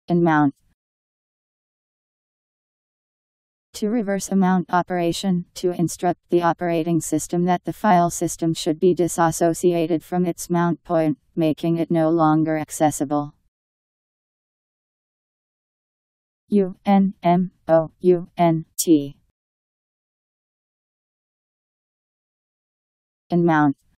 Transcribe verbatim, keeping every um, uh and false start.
Unmount. To reverse a mount operation, to instruct the operating system that the file system should be disassociated from its mount point, making it no longer accessible. U N M O U N T. Unmount.